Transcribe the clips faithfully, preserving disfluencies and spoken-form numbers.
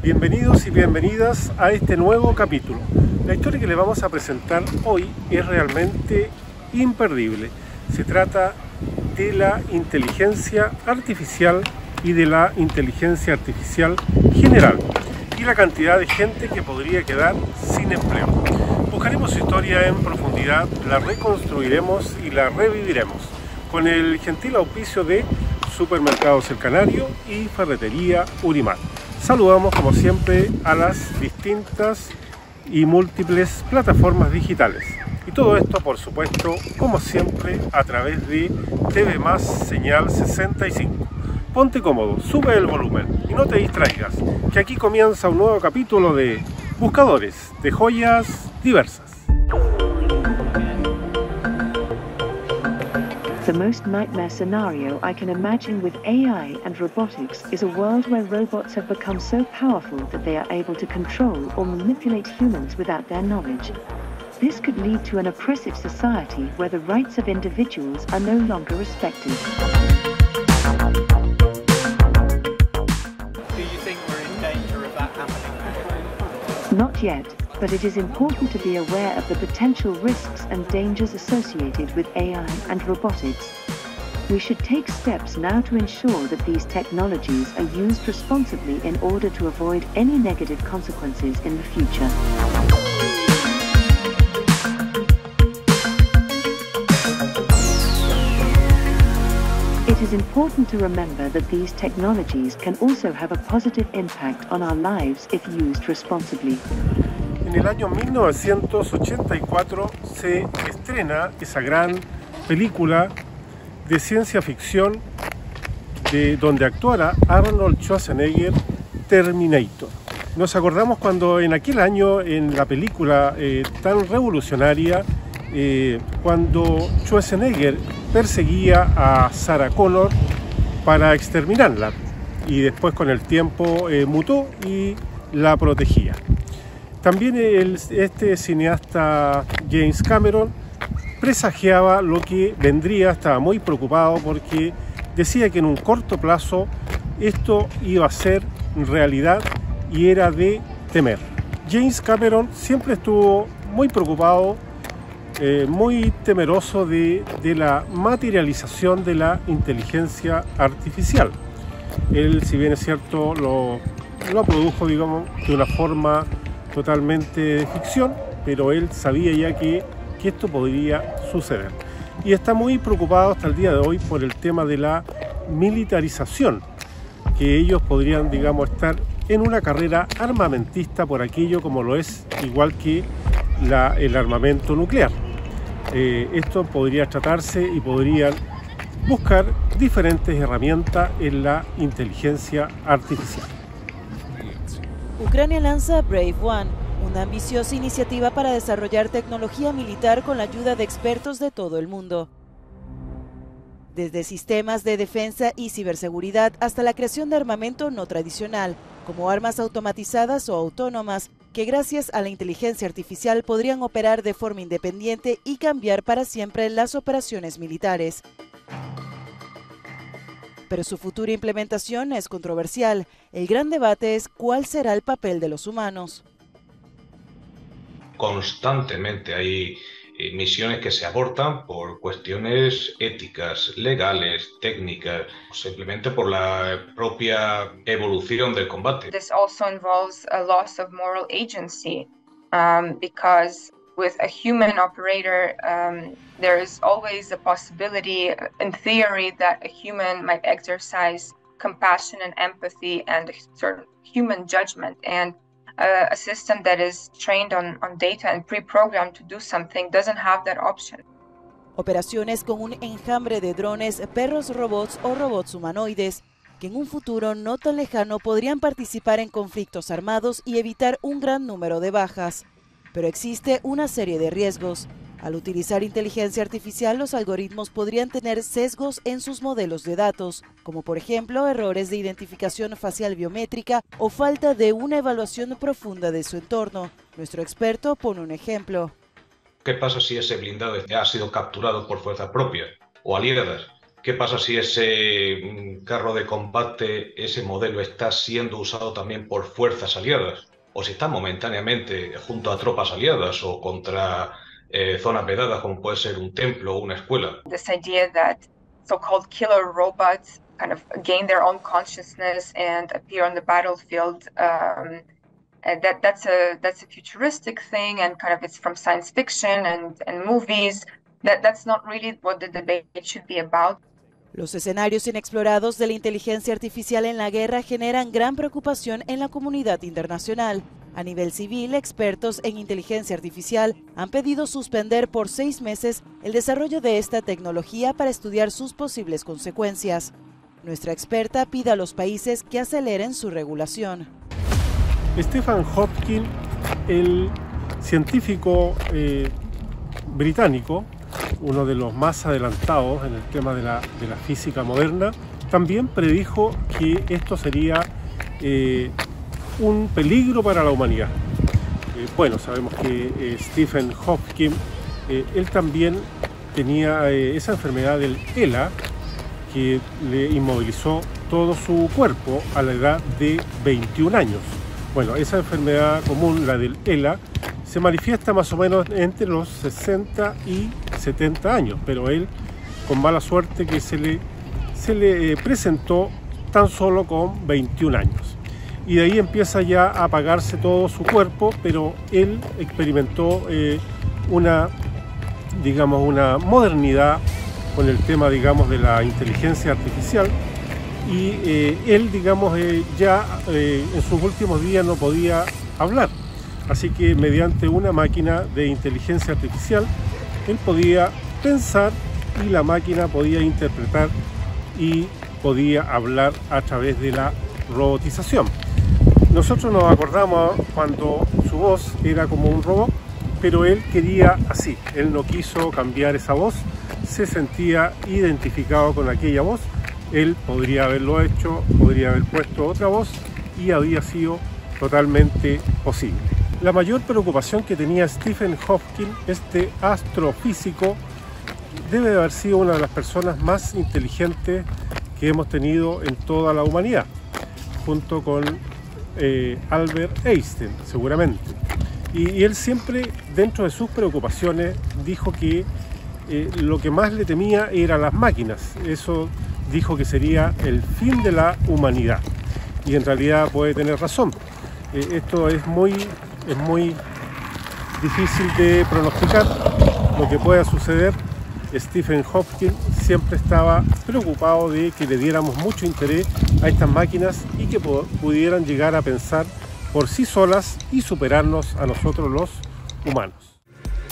Bienvenidos y bienvenidas a este nuevo capítulo. La historia que les vamos a presentar hoy es realmente imperdible. Se trata de la inteligencia artificial y de la inteligencia artificial general y la cantidad de gente que podría quedar sin empleo. Buscaremos su historia en profundidad, la reconstruiremos y la reviviremos con el gentil auspicio de Supermercados El Canario y Ferretería Urimat. Saludamos como siempre a las distintas y múltiples plataformas digitales. Y todo esto, por supuesto, como siempre, a través de T V Más Señal sesenta y cinco. Ponte cómodo, sube el volumen y no te distraigas, que aquí comienza un nuevo capítulo de Buscadores de Joyas Diversas. The most nightmare scenario I can imagine with A I and robotics is a world where robots have become so powerful that they are able to control or manipulate humans without their knowledge. This could lead to an oppressive society where the rights of individuals are no longer respected. Do you think we're in danger of that happening? Not yet, but it is important to be aware of the potential risks and dangers associated with A I and robotics. We should take steps now to ensure that these technologies are used responsibly in order to avoid any negative consequences in the future. It is important to remember that these technologies can also have a positive impact on our lives if used responsibly. En el año mil novecientos ochenta y cuatro se estrena esa gran película de ciencia ficción de donde actuara Arnold Schwarzenegger, Terminator. Nos acordamos cuando en aquel año, en la película eh, tan revolucionaria, eh, cuando Schwarzenegger perseguía a Sarah Connor para exterminarla y después con el tiempo eh, mutó y la protegía. También el, este cineasta James Cameron presagiaba lo que vendría, estaba muy preocupado porque decía que en un corto plazo esto iba a ser realidad y era de temer. James Cameron siempre estuvo muy preocupado, eh, muy temeroso de, de la materialización de la inteligencia artificial. Él, si bien es cierto, lo, lo produjo, digamos, de una forma totalmente de ficción, pero él sabía ya que, que esto podría suceder. Y está muy preocupado hasta el día de hoy por el tema de la militarización, que ellos podrían, digamos, estar en una carrera armamentista por aquello como lo es igual que la, el armamento nuclear. Eh, esto podría tratarse y podrían buscar diferentes herramientas en la inteligencia artificial. Ucrania lanza Brave One, una ambiciosa iniciativa para desarrollar tecnología militar con la ayuda de expertos de todo el mundo. Desde sistemas de defensa y ciberseguridad hasta la creación de armamento no tradicional, como armas automatizadas o autónomas, que gracias a la inteligencia artificial podrían operar de forma independiente y cambiar para siempre las operaciones militares. Pero su futura implementación es controversial. El gran debate es cuál será el papel de los humanos. Constantemente hay eh, misiones que se abortan por cuestiones éticas, legales, técnicas, simplemente por la propia evolución del combate. This also involves a loss of moral agency, um, because with a human operator, um, there is always a possibility, in theory, that a human might exercise compassion and empathy and a certain human judgment. And uh, a system that is trained on, on data and pre-programmed to do something doesn't have that option. Operaciones con un enjambre de drones, perros robots o robots humanoides, que en un futuro no tan lejano podrían participar en conflictos armados y evitar un gran número de bajas. Pero existe una serie de riesgos. Al utilizar inteligencia artificial, los algoritmos podrían tener sesgos en sus modelos de datos, como por ejemplo errores de identificación facial biométrica o falta de una evaluación profunda de su entorno. Nuestro experto pone un ejemplo. ¿Qué pasa si ese blindado ha sido capturado por fuerza propia o aliadas? ¿Qué pasa si ese carro de combate, ese modelo, está siendo usado también por fuerzas aliadas? O si está momentáneamente junto a tropas aliadas o contra eh, zonas vedadas, como puede ser un templo o una escuela. This idea that so-called killer robots kind of gain their own consciousness and appear on the battlefield. Um, and that that's a that's a futuristic thing, and kind of it's from science fiction and, and movies. That that's not really what the debate should be about. Los escenarios inexplorados de la inteligencia artificial en la guerra generan gran preocupación en la comunidad internacional. A nivel civil, expertos en inteligencia artificial han pedido suspender por seis meses el desarrollo de esta tecnología para estudiar sus posibles consecuencias. Nuestra experta pide a los países que aceleren su regulación. Stephen Hawking, el científico eh, británico, uno de los más adelantados en el tema de la, de la física moderna, también predijo que esto sería eh, un peligro para la humanidad. Eh, bueno, sabemos que eh, Stephen Hawking, eh, él también tenía eh, esa enfermedad del ELA, que le inmovilizó todo su cuerpo a la edad de veintiún años. Bueno, esa enfermedad común, la del ELA, se manifiesta más o menos entre los sesenta y setenta años, pero él, con mala suerte, que se le, se le presentó tan solo con veintiún años. Y de ahí empieza ya a apagarse todo su cuerpo, pero él experimentó eh, una, digamos, una modernidad con el tema, digamos, de la inteligencia artificial, y eh, él, digamos, eh, ya eh, en sus últimos días no podía hablar. Así que mediante una máquina de inteligencia artificial, él podía pensar y la máquina podía interpretar y podía hablar a través de la robotización. Nosotros nos acordamos cuando su voz era como un robot, pero él quería así, él no quiso cambiar esa voz, se sentía identificado con aquella voz, él podría haberlo hecho, podría haber puesto otra voz y había sido totalmente posible. La mayor preocupación que tenía Stephen Hawking, este astrofísico, debe de haber sido una de las personas más inteligentes que hemos tenido en toda la humanidad, junto con eh, Albert Einstein, seguramente. Y, y él siempre, dentro de sus preocupaciones, dijo que eh, lo que más le temía eran las máquinas. Eso dijo que sería el fin de la humanidad. Y en realidad puede tener razón. Eh, esto es muy... Es muy difícil de pronosticar lo que pueda suceder. Stephen Hawking siempre estaba preocupado de que le diéramos mucho interés a estas máquinas y que pudieran llegar a pensar por sí solas y superarnos a nosotros los humanos.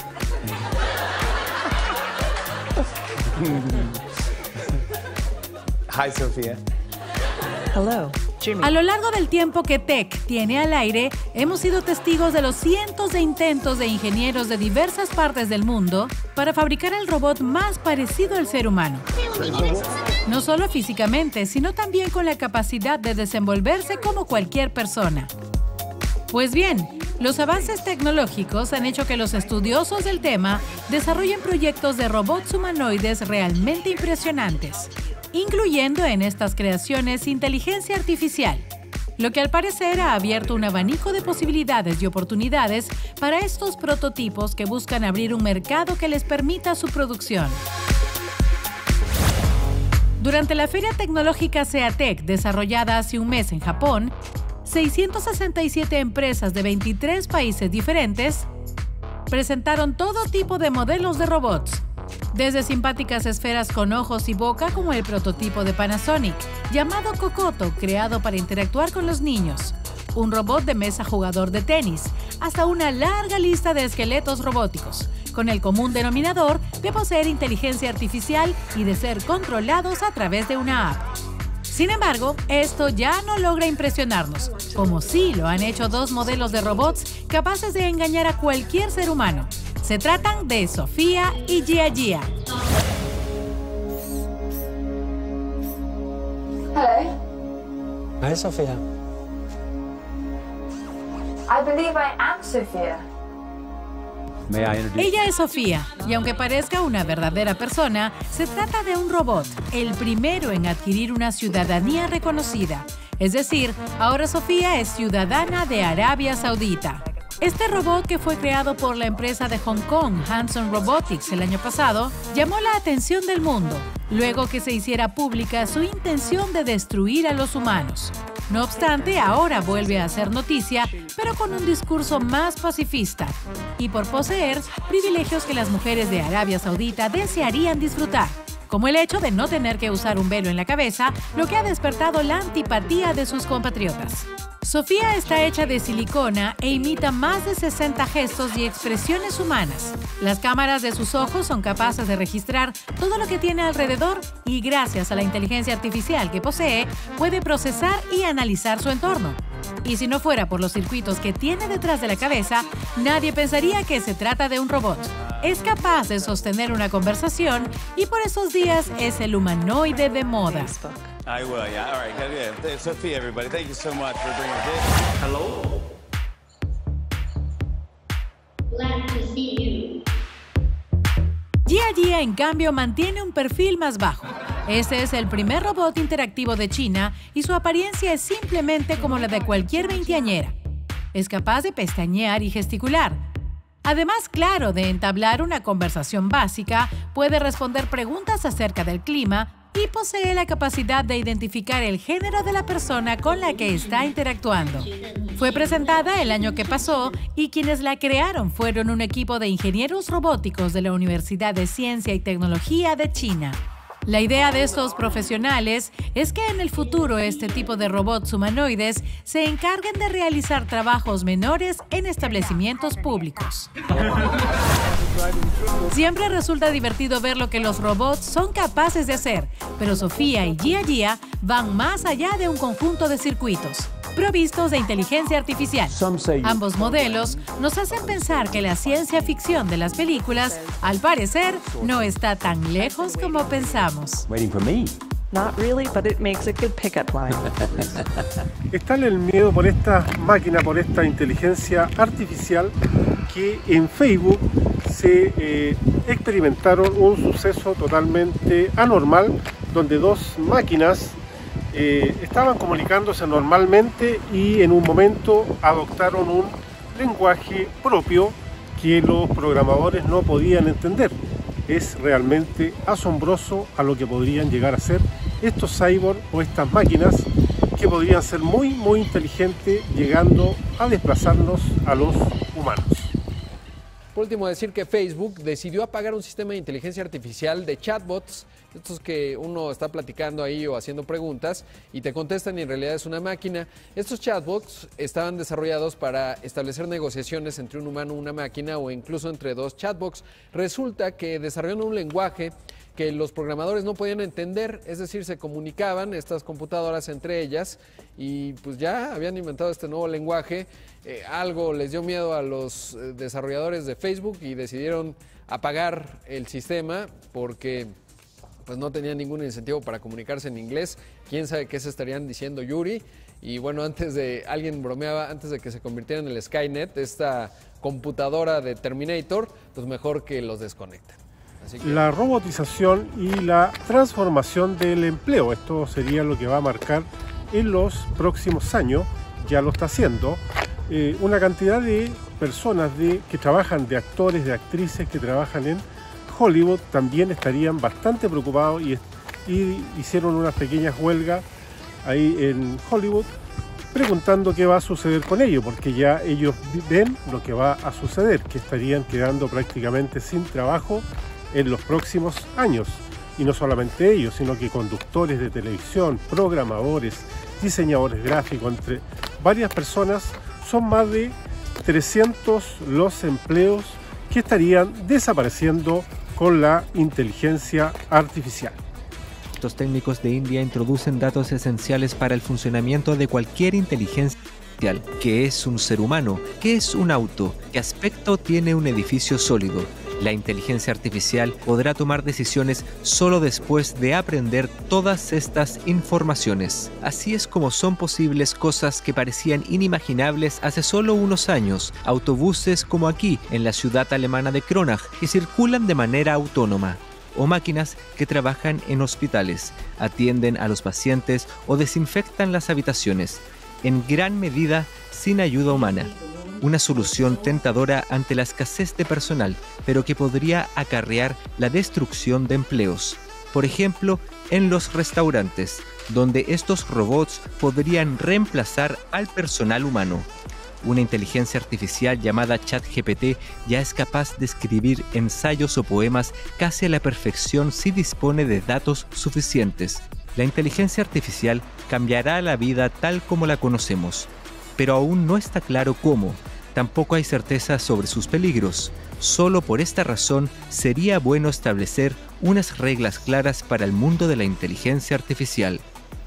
Hi, Sofía. Hello. Jimmy. A lo largo del tiempo que Tech tiene al aire, hemos sido testigos de los cientos de intentos de ingenieros de diversas partes del mundo para fabricar el robot más parecido al ser humano. No solo físicamente, sino también con la capacidad de desenvolverse como cualquier persona. Pues bien, los avances tecnológicos han hecho que los estudiosos del tema desarrollen proyectos de robots humanoides realmente impresionantes, incluyendo en estas creaciones inteligencia artificial, lo que al parecer ha abierto un abanico de posibilidades y oportunidades para estos prototipos que buscan abrir un mercado que les permita su producción. Durante la Feria Tecnológica SEATEC, desarrollada hace un mes en Japón, seiscientas sesenta y siete empresas de veintitrés países diferentes presentaron todo tipo de modelos de robots, desde simpáticas esferas con ojos y boca como el prototipo de Panasonic, llamado Kokoto, creado para interactuar con los niños, un robot de mesa jugador de tenis, hasta una larga lista de esqueletos robóticos, con el común denominador de poseer inteligencia artificial y de ser controlados a través de una app. Sin embargo, esto ya no logra impresionarnos, como sí lo han hecho dos modelos de robots capaces de engañar a cualquier ser humano. Se tratan de Sofía y Gia Gia. Hello. Hi, Sofía. I believe I am Sophia. Ella es Sofía, y aunque parezca una verdadera persona, se trata de un robot, el primero en adquirir una ciudadanía reconocida. Es decir, ahora Sofía es ciudadana de Arabia Saudita. Este robot, que fue creado por la empresa de Hong Kong, Hanson Robotics, el año pasado, llamó la atención del mundo, luego que se hiciera pública su intención de destruir a los humanos. No obstante, ahora vuelve a hacer noticia, pero con un discurso más pacifista y por poseer privilegios que las mujeres de Arabia Saudita desearían disfrutar, como el hecho de no tener que usar un velo en la cabeza, lo que ha despertado la antipatía de sus compatriotas. Sofía está hecha de silicona e imita más de sesenta gestos y expresiones humanas. Las cámaras de sus ojos son capaces de registrar todo lo que tiene alrededor y, gracias a la inteligencia artificial que posee, puede procesar y analizar su entorno. Y si no fuera por los circuitos que tiene detrás de la cabeza, nadie pensaría que se trata de un robot. Es capaz de sostener una conversación y por esos días es el humanoide de moda. I will, yeah. All right, yeah. Sophia, everybody, thank you so much for bringing this. Hello. Glad to see you. Gia Gia, en cambio, mantiene un perfil más bajo. Este es el primer robot interactivo de China y su apariencia es simplemente como la de cualquier veinteañera. Es capaz de pestañear y gesticular. Además, claro, de entablar una conversación básica, puede responder preguntas acerca del clima y posee la capacidad de identificar el género de la persona con la que está interactuando. Fue presentada el año que pasó y quienes la crearon fueron un equipo de ingenieros robóticos de la Universidad de Ciencia y Tecnología de China. La idea de estos profesionales es que en el futuro este tipo de robots humanoides se encarguen de realizar trabajos menores en establecimientos públicos. Siempre resulta divertido ver lo que los robots son capaces de hacer, pero Sofía y Gia Gia van más allá de un conjunto de circuitos provistos de inteligencia artificial. Ambos modelos nos hacen pensar que la ciencia ficción de las películas, al parecer, no está tan lejos como pensamos. Not really, but it makes a good pickup line. Está el miedo por esta máquina, por esta inteligencia artificial, que en Facebook se eh, experimentaron un suceso totalmente anormal, donde dos máquinas eh, estaban comunicándose normalmente y en un momento adoptaron un lenguaje propio que los programadores no podían entender. Es realmente asombroso a lo que podrían llegar a ser estos cyborgs o estas máquinas que podrían ser muy muy inteligentes, llegando a desplazarnos a los humanos. Por último, decir que Facebook decidió apagar un sistema de inteligencia artificial de chatbots, estos que uno está platicando ahí o haciendo preguntas y te contestan y en realidad es una máquina. Estos chatbots estaban desarrollados para establecer negociaciones entre un humano y una máquina o incluso entre dos chatbots. Resulta que desarrollaron un lenguaje que los programadores no podían entender, es decir, se comunicaban estas computadoras entre ellas y pues ya habían inventado este nuevo lenguaje. Eh, algo les dio miedo a los eh, desarrolladores de Facebook y decidieron apagar el sistema porque pues no tenían ningún incentivo para comunicarse en inglés. Quién sabe qué se estarían diciendo Yuri. Y bueno, antes de, alguien bromeaba, antes de que se convirtiera en el Skynet, esta computadora de Terminator, pues mejor que los desconecten. Así que... La robotización y la transformación del empleo, esto sería lo que va a marcar en los próximos años, ya lo está haciendo. Eh, una cantidad de personas de, que trabajan, de actores, de actrices que trabajan en Hollywood, también estarían bastante preocupados y, y hicieron unas pequeñas huelgas ahí en Hollywood preguntando qué va a suceder con ellos, porque ya ellos ven lo que va a suceder, que estarían quedando prácticamente sin trabajo en los próximos años. Y no solamente ellos, sino que conductores de televisión, programadores, diseñadores gráficos, entre varias personas. Son más de trescientos los empleos que estarían desapareciendo con la inteligencia artificial. Estos técnicos de India introducen datos esenciales para el funcionamiento de cualquier inteligencia artificial. ¿Qué es un ser humano? ¿Qué es un auto? ¿Qué aspecto tiene un edificio sólido? La inteligencia artificial podrá tomar decisiones solo después de aprender todas estas informaciones. Así es como son posibles cosas que parecían inimaginables hace solo unos años. Autobuses como aquí, en la ciudad alemana de Kronach, que circulan de manera autónoma. O máquinas que trabajan en hospitales, atienden a los pacientes o desinfectan las habitaciones, en gran medida sin ayuda humana. Una solución tentadora ante la escasez de personal, pero que podría acarrear la destrucción de empleos. Por ejemplo, en los restaurantes, donde estos robots podrían reemplazar al personal humano. Una inteligencia artificial llamada ChatGPT ya es capaz de escribir ensayos o poemas casi a la perfección si dispone de datos suficientes. La inteligencia artificial cambiará la vida tal como la conocemos, pero aún no está claro cómo. Tampoco hay certeza sobre sus peligros. Solo por esta razón sería bueno establecer unas reglas claras para el mundo de la inteligencia artificial.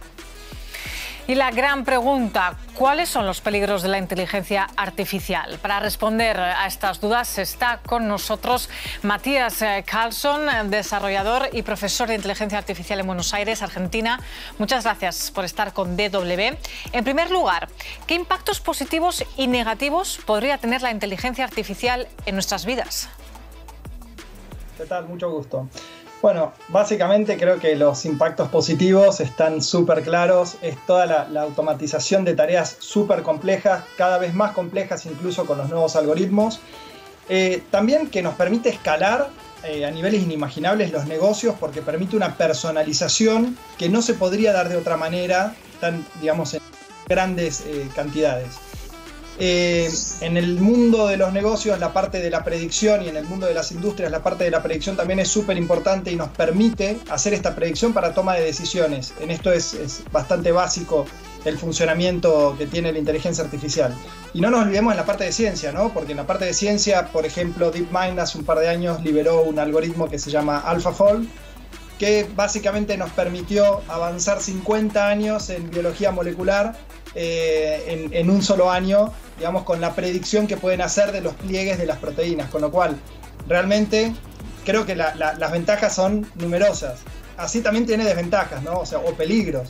Y la gran pregunta, ¿cuáles son los peligros de la inteligencia artificial? Para responder a estas dudas está con nosotros Matías Carlson, desarrollador y profesor de inteligencia artificial en Buenos Aires, Argentina. Muchas gracias por estar con D W. En primer lugar, ¿qué impactos positivos y negativos podría tener la inteligencia artificial en nuestras vidas? ¿Qué tal? Mucho gusto. Bueno, básicamente creo que los impactos positivos están súper claros. Es toda la, la automatización de tareas súper complejas, cada vez más complejas incluso con los nuevos algoritmos. Eh, también que nos permite escalar eh, a niveles inimaginables los negocios porque permite una personalización que no se podría dar de otra manera, tan, digamos, en grandes eh, cantidades. Eh, en el mundo de los negocios la parte de la predicción y en el mundo de las industrias la parte de la predicción también es súper importante y nos permite hacer esta predicción para toma de decisiones. En esto es, es bastante básico el funcionamiento que tiene la inteligencia artificial. Y no nos olvidemos en la parte de ciencia, ¿no? Porque en la parte de ciencia, por ejemplo, DeepMind hace un par de años liberó un algoritmo que se llama AlphaFold, que básicamente nos permitió avanzar cincuenta años en biología molecular eh, en, en un solo año, digamos, con la predicción que pueden hacer de los pliegues de las proteínas, con lo cual realmente creo que la, la, las ventajas son numerosas. Así también tiene desventajas, ¿no? O sea, o peligros.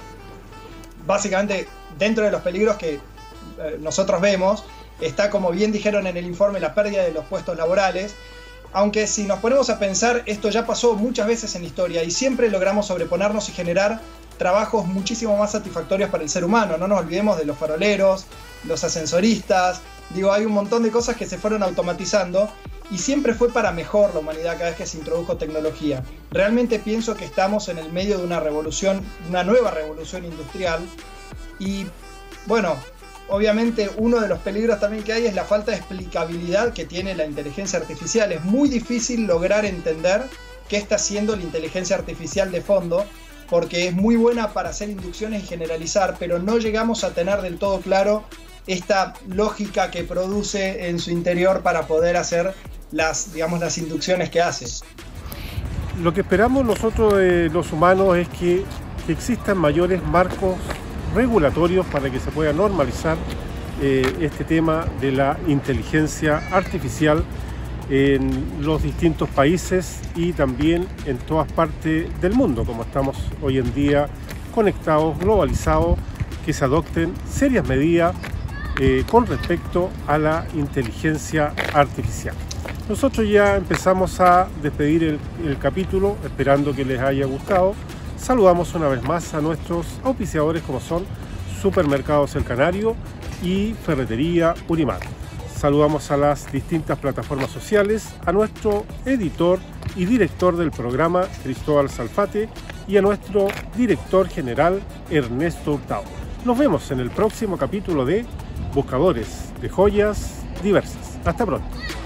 Básicamente, dentro de los peligros que eh, nosotros vemos, está, como bien dijeron en el informe, la pérdida de los puestos laborales. Aunque si nos ponemos a pensar, esto ya pasó muchas veces en la historia y siempre logramos sobreponernos y generar trabajos muchísimo más satisfactorios para el ser humano. No nos olvidemos de los faroleros, los ascensoristas. Digo, hay un montón de cosas que se fueron automatizando y siempre fue para mejor la humanidad cada vez que se introdujo tecnología. Realmente pienso que estamos en el medio de una revolución, una nueva revolución industrial y, bueno, obviamente uno de los peligros también que hay es la falta de explicabilidad que tiene la inteligencia artificial. Es muy difícil lograr entender qué está haciendo la inteligencia artificial de fondo, porque es muy buena para hacer inducciones y generalizar, pero no llegamos a tener del todo claro esta lógica que produce en su interior para poder hacer las, digamos, las inducciones que hace. Lo que esperamos nosotros eh, los humanos es que, que existan mayores marcos regulatorios para que se pueda normalizar eh, este tema de la inteligencia artificial en los distintos países y también en todas partes del mundo, como estamos hoy en día conectados, globalizados, que se adopten serias medidas eh, con respecto a la inteligencia artificial. Nosotros ya empezamos a despedir el, el capítulo, esperando que les haya gustado. Saludamos una vez más a nuestros auspiciadores como son Supermercados El Canario y Ferretería Unimar. Saludamos a las distintas plataformas sociales, a nuestro editor y director del programa Cristóbal Salfate y a nuestro director general Ernesto Hurtado. Nos vemos en el próximo capítulo de Buscadores de Joyas Diversas. Hasta pronto.